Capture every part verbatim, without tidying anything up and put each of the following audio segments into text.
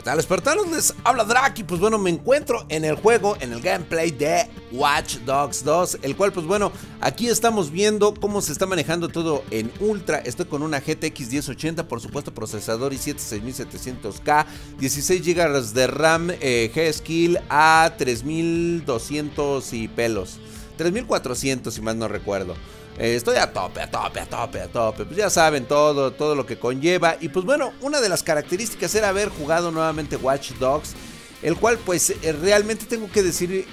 ¿Qué tal, espartanos? Les habla Draki. Pues bueno, me encuentro en el juego, en el gameplay de Watch Dogs dos, el cual pues bueno, aquí estamos viendo cómo se está manejando todo en ultra. Estoy con una G T X diez ochenta, por supuesto procesador i siete seis mil setecientos K, dieciséis gigas de RAM, eh, G-Skill a tres mil doscientos y pelos, tres mil cuatrocientos si más no recuerdo. Eh, estoy a tope, a tope, a tope, a tope. Pues ya saben todo, todo lo que conlleva. Y pues bueno, una de las características era haber jugado nuevamente Watch Dogs, el cual pues eh, realmente tengo que decir,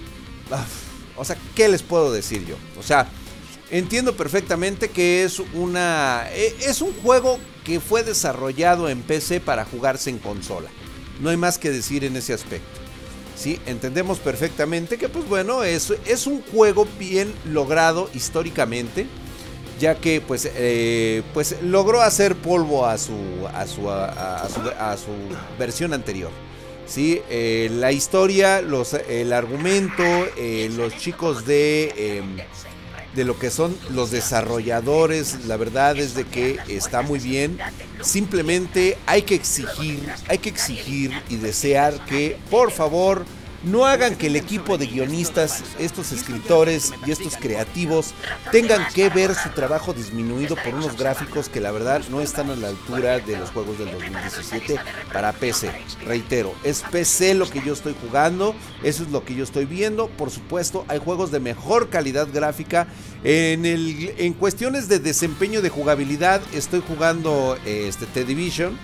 uh, o sea, ¿qué les puedo decir yo? O sea, entiendo perfectamente que es una, eh, es un juego que fue desarrollado en P C para jugarse en consola. No hay más que decir en ese aspecto. Sí, entendemos perfectamente que pues bueno, es, es un juego bien logrado históricamente, ya que pues, eh, pues logró hacer polvo a su, a su, a, a su, a su versión anterior. Sí, eh, la historia, los, el argumento, eh, los chicos de, eh, de lo que son los desarrolladores, la verdad es de que está muy bien. Simplemente hay que exigir, hay que exigir y desear que, por favor, no hagan que el equipo de guionistas, estos escritores y estos creativos tengan que ver su trabajo disminuido por unos gráficos que la verdad no están a la altura de los juegos del dos mil diecisiete para P C. Reitero, es P C lo que yo estoy jugando, eso es lo que yo estoy viendo. Por supuesto, hay juegos de mejor calidad gráfica. En, el, en cuestiones de desempeño de jugabilidad, estoy jugando eh, este, The Division.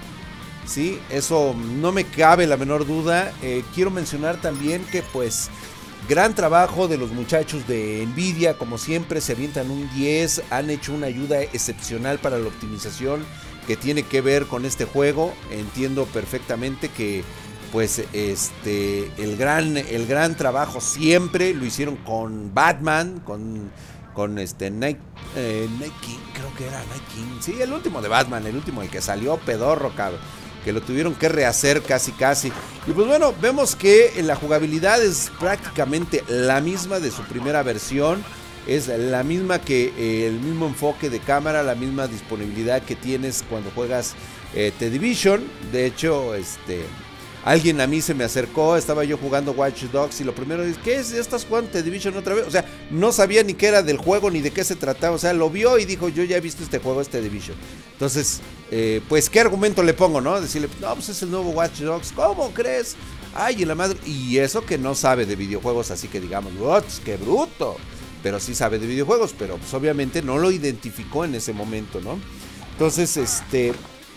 Sí, eso no me cabe la menor duda. Eh, quiero mencionar también que pues gran trabajo de los muchachos de Nvidia, como siempre se avientan un diez, han hecho una ayuda excepcional para la optimización que tiene que ver con este juego. Entiendo perfectamente que pues este el gran el gran trabajo siempre lo hicieron con Batman, con con este Night, eh, Night King, creo que era Night King, sí, el último de Batman, el último, el que salió pedorro, cabrón, que lo tuvieron que rehacer casi casi. Y pues bueno, vemos que la jugabilidad es prácticamente la misma de su primera versión. Es la misma que eh, el mismo enfoque de cámara, la misma disponibilidad que tienes cuando juegas eh, The Division. De hecho, este... alguien a mí se me acercó, estaba yo jugando Watch Dogs y lo primero es, ¿qué es? ¿Ya estás jugando The Division otra vez? O sea, no sabía ni qué era del juego ni de qué se trataba, o sea, lo vio y dijo, yo ya he visto este juego, este Division. Entonces, eh, pues, ¿qué argumento le pongo, no? Decirle, no, pues es el nuevo Watch Dogs, ¿cómo crees? Ay, y la madre, y eso que no sabe de videojuegos, así que digamos, ¡ups, qué bruto! Pero sí sabe de videojuegos, pero pues obviamente no lo identificó en ese momento, ¿no? Entonces, este...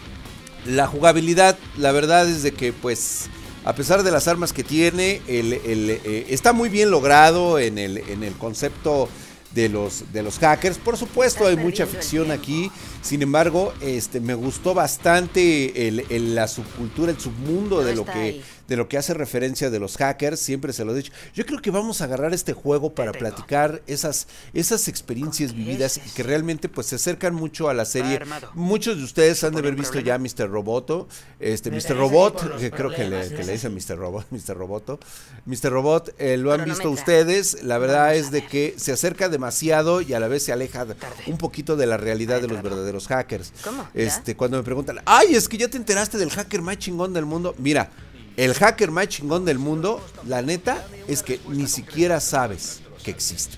la jugabilidad, la verdad es de que pues a pesar de las armas que tiene, el, el, eh, está muy bien logrado en el, en el concepto de los, de los hackers. Por supuesto hay mucha ficción aquí, sin embargo este, me gustó bastante el, el, la subcultura, el submundo de lo, que, de lo que hace referencia de los hackers. Siempre se lo he dicho, yo creo que vamos a agarrar este juego para platicar esas, esas experiencias vividas y que realmente pues se acercan mucho a la serie. Muchos de ustedes han de haber visto ya mister Roboto, este mister Robot, que creo que le, que le dicen mister Robot, mister Roboto, mister Robot, eh, lo han visto ustedes. La verdad es de que se acerca demasiado y a la vez se aleja un poquito de la realidad de los verdaderos hackers. Este, cuando me preguntan, ay, es que ya te enteraste del hacker más chingón del mundo. Mira, el hacker más chingón del mundo, la neta, es que ni siquiera sabes que existe.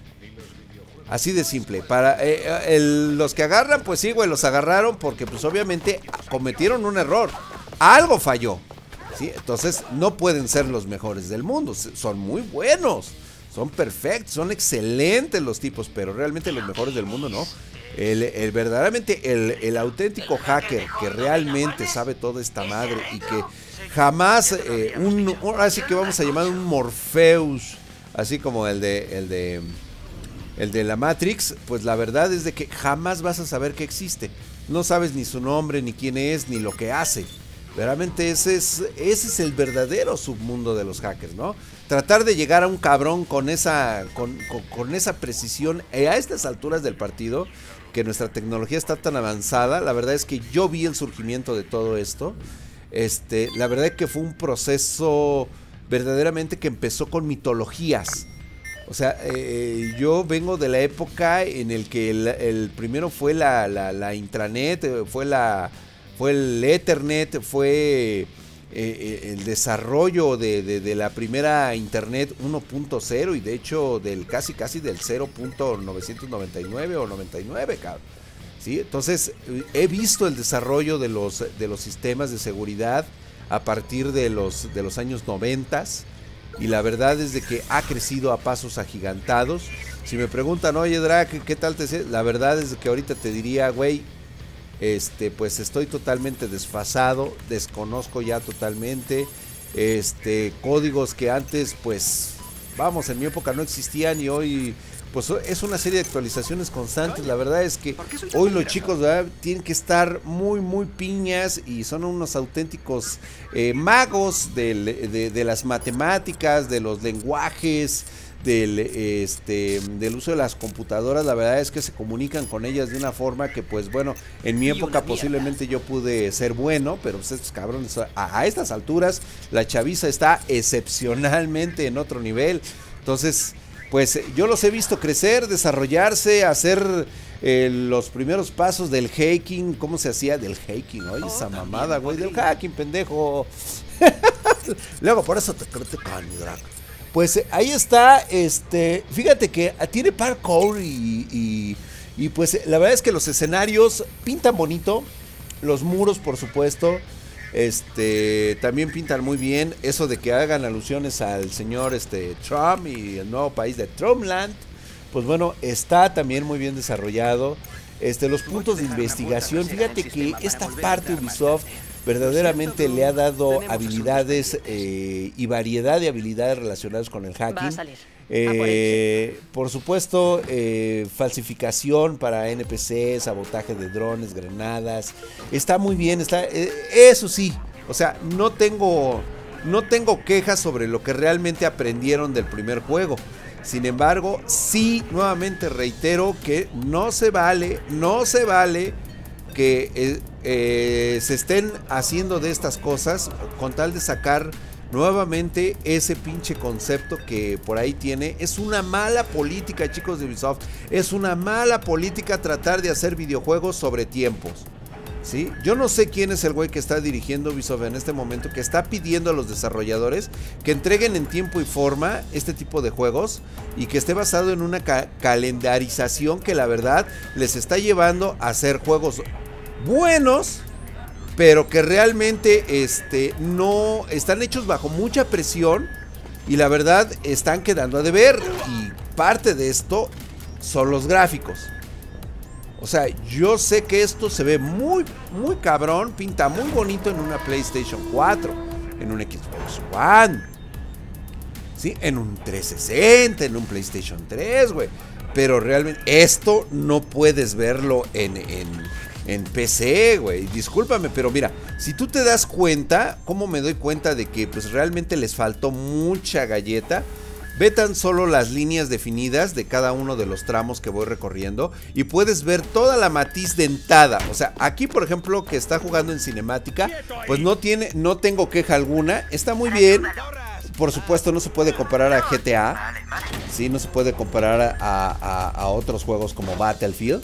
Así de simple. Para eh, el, los que agarran, pues sí, güey, los agarraron porque pues obviamente cometieron un error. Algo falló, ¿sí? Entonces no pueden ser los mejores del mundo. Son muy buenos, son perfectos, son excelentes los tipos, pero realmente los mejores del mundo no. El, el verdaderamente el, el auténtico hacker que realmente sabe toda esta madre y que jamás eh, un, ahora sí que vamos a llamar un Morpheus, así como el de el de el de la Matrix, pues la verdad es de que jamás vas a saber que existe. No sabes ni su nombre, ni quién es, ni lo que hace. Realmente ese es, ese es el verdadero submundo de los hackers, ¿no? Tratar de llegar a un cabrón con esa, con, con, con esa precisión eh, a estas alturas del partido, que nuestra tecnología está tan avanzada. La verdad es que yo vi el surgimiento de todo esto. Este, la verdad es que fue un proceso verdaderamente que empezó con mitologías. O sea, eh, yo vengo de la época en el que el, el primero fue la, la, la intranet, fue la... fue el Ethernet, fue eh, el desarrollo de, de, de la primera internet uno punto cero y de hecho del casi casi del cero punto novecientos noventa y nueve o noventa y nueve, cabrón. ¿Sí? Entonces he visto el desarrollo de los, de los sistemas de seguridad a partir de los, de los años noventas y la verdad es de que ha crecido a pasos agigantados. Si me preguntan, oye Drac, ¿qué tal te sé? La verdad es que ahorita te diría, güey, este, pues estoy totalmente desfasado, desconozco ya totalmente, este, códigos que antes, pues, vamos, en mi época no existían y hoy, pues es una serie de actualizaciones constantes. La verdad es que hoy los chicos, ¿verdad?, tienen que estar muy, muy piñas y son unos auténticos eh, magos del, de, de las matemáticas, de los lenguajes, Del, este, del uso de las computadoras. La verdad es que se comunican con ellas de una forma que, pues bueno, en mi época posiblemente yo pude ser bueno, pero pues estos cabrones a, a estas alturas la chaviza está excepcionalmente en otro nivel. Entonces, pues yo los he visto crecer, desarrollarse, hacer eh, los primeros pasos del hacking. ¿Cómo se hacía? Del hacking, oye, esa mamada, güey, del hacking, pendejo. Luego por eso te critican, mi Drac. Pues ahí está, este, fíjate que tiene parkour y, y, y pues la verdad es que los escenarios pintan bonito, los muros por supuesto, este, también pintan muy bien, eso de que hagan alusiones al señor este, Trump y el nuevo país de Trumpland, pues bueno, está también muy bien desarrollado, este, los puntos de investigación, fíjate que esta parte Ubisoft verdaderamente le ha dado habilidades eh, y variedad de habilidades relacionadas con el hacking. Eh, por supuesto, eh, falsificación para N P C, sabotaje de drones, granadas. Está muy bien, está, eh, eso sí. O sea, no tengo, no tengo quejas sobre lo que realmente aprendieron del primer juego. Sin embargo, sí, nuevamente reitero que no se vale, no se vale que eh, eh, se estén haciendo de estas cosas con tal de sacar nuevamente ese pinche concepto que por ahí tiene. Es una mala política, chicos de Ubisoft, es una mala política tratar de hacer videojuegos sobre tiempos, ¿sí? Yo no sé quién es el güey que está dirigiendo Ubisoft en este momento, que está pidiendo a los desarrolladores que entreguen en tiempo y forma este tipo de juegos y que esté basado en una ca calendarización que la verdad les está llevando a hacer juegos buenos, pero que realmente este, no están hechos bajo mucha presión y la verdad están quedando a deber, y parte de esto son los gráficos. O sea, yo sé que esto se ve muy, muy cabrón, pinta muy bonito en una PlayStation cuatro, en un Xbox One, ¿sí? En un trescientos sesenta, en un PlayStation tres, güey. Pero realmente esto no puedes verlo en, en, en P C, güey. Discúlpame, pero mira, si tú te das cuenta, ¿cómo me doy cuenta de que pues realmente les faltó mucha galleta? Ve tan solo las líneas definidas de cada uno de los tramos que voy recorriendo y puedes ver toda la matiz dentada. O sea, aquí por ejemplo que está jugando en cinemática, pues no tiene, no tengo queja alguna, está muy bien. Por supuesto no se puede comparar a G T A, sí, no se puede comparar a, a, a otros juegos como Battlefield,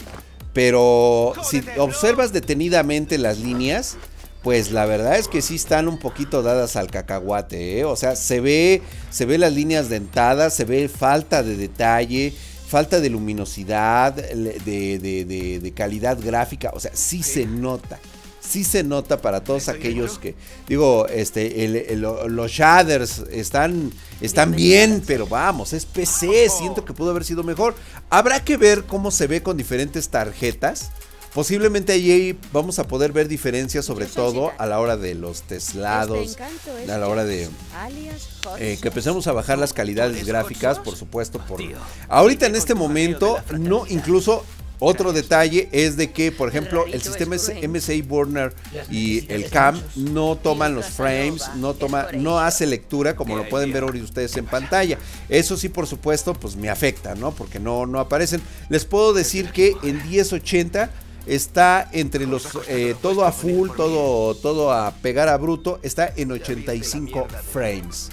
pero si observas detenidamente las líneas, pues la verdad es que sí están un poquito dadas al cacahuate, ¿eh? O sea, se ve, se ve las líneas dentadas, se ve falta de detalle, falta de luminosidad, de, de, de, de calidad gráfica, o sea, sí se nota. Sí se nota para todos aquellos que, digo, este, el, el, los shaders están, están bien, pero vamos, es P C, siento que pudo haber sido mejor. Habrá que ver cómo se ve con diferentes tarjetas. Posiblemente ahí vamos a poder ver diferencias, sobre todo a la hora de los teslados, a la hora de eh, que empecemos a bajar las calidades gráficas, por supuesto. Por ahorita en este momento, no, incluso otro detalle es de que, por ejemplo, el sistema M S I Burner y el Cam no toman los frames, no toma, no hace lectura como lo pueden ver ahorita ustedes en pantalla. Eso sí, por supuesto, pues me afecta, ¿no? Porque no, no aparecen. Les puedo decir que en diez ochenta está entre los eh, todo a full, todo, todo a pegar a bruto, está en ochenta y cinco frames.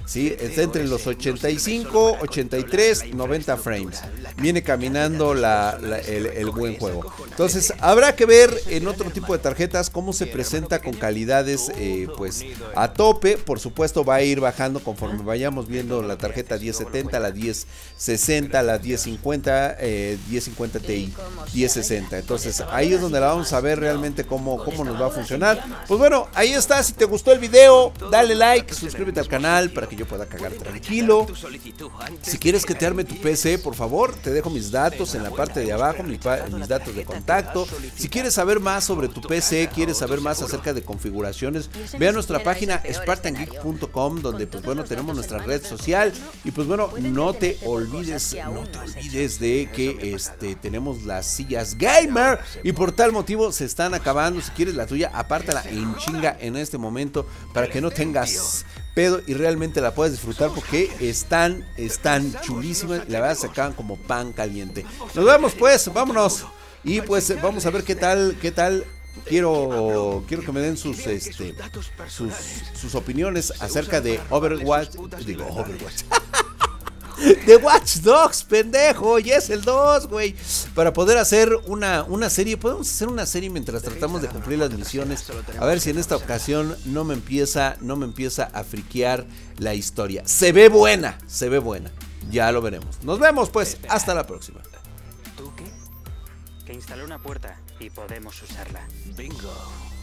¿sí? Está entre los ochenta y cinco, ochenta y tres, noventa frames. Viene caminando la, la, el, el buen juego. Entonces habrá que ver en otro tipo de tarjetas cómo se presenta con calidades eh, pues a tope. Por supuesto va a ir bajando conforme vayamos viendo la tarjeta diez setenta, la diez sesenta, la diez cincuenta, eh, diez cincuenta Ti, diez sesenta. Entonces ahí es donde la vamos a ver realmente cómo, cómo nos va a funcionar. Pues bueno, ahí está. Si te gustó el video, dale like, suscríbete al canal para que yo pueda cagar tranquilo. Si quieres que te arme tu P C, por favor, te dejo mis datos en la parte de abajo, mis, mis datos de contacto. Si quieres saber más sobre tu P C, quieres saber más acerca de configuraciones, ve a nuestra página spartan geek punto com, donde pues bueno tenemos nuestra red social. Y pues bueno, no te olvides, no te olvides de que este tenemos las sillas gamer y por tal motivo se están acabando. Si quieres la tuya, apártala en chinga en este momento para que no tengas pedo y realmente la puedes disfrutar, porque están, están chulísimas y la verdad se acaban como pan caliente. Nos vemos pues, vámonos. Y pues vamos a ver qué tal, qué tal. Quiero, quiero que me den sus, este, sus, sus opiniones acerca de Overwatch. Digo, Overwatch. De Watch Dogs, pendejo, y es el dos, güey. Para poder hacer una, una serie, podemos hacer una serie mientras tratamos de cumplir las misiones. A ver si en esta ocasión no me empieza, no me empieza a friquear la historia. Se ve buena, se ve buena. Ya lo veremos. Nos vemos pues, hasta la próxima. ¿Tú qué? Que instalé una puerta y podemos usarla. Bingo.